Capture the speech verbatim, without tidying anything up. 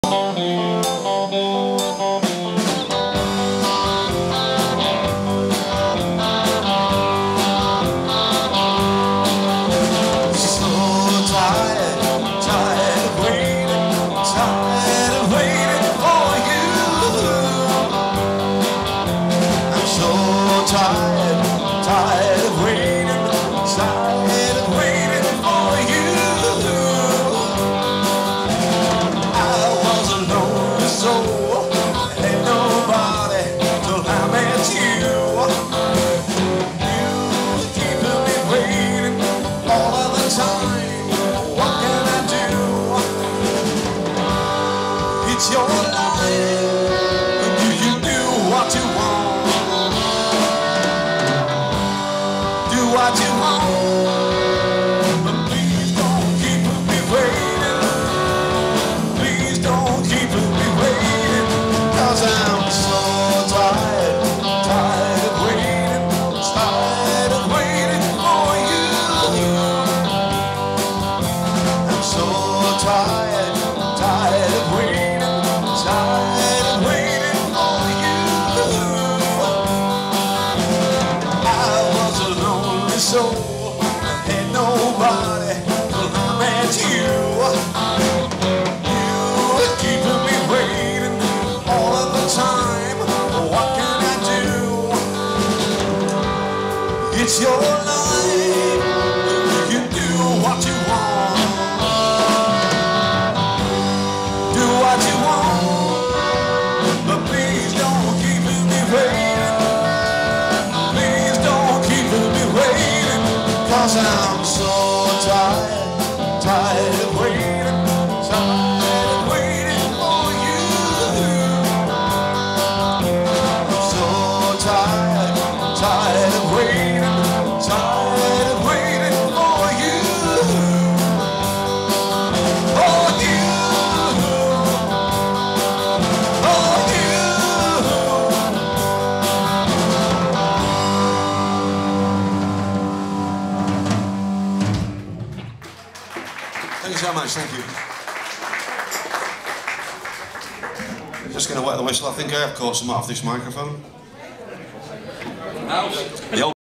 Tired, tired of waiting, tired of waiting for you. I was a lonely soul, ain't nobody till I met you. You keeping me waiting all of the time. What can I do? It's your life. Do you do what you want? What you want, but please don't keep me waiting. Please don't keep me waiting, 'cause I'm so tired, tired of waiting, tired of waiting for you. I'm so tired, tired of waiting, tired of waiting for you. I was alone, so ain't nobody till I met you. You keeping me waiting all of the time. What can I do? It's your life. You can do what you want. Do what you want, but please don't keep me waiting. Please don't keep me waiting. 'Cause I'm so tired, tired of waiting, tired of waiting for you. I'm so tired, tired of waiting, tired of waiting for you. For you, for you. Thank you so much, thank you. Just going to wet the whistle. I think I have caught some off this microphone.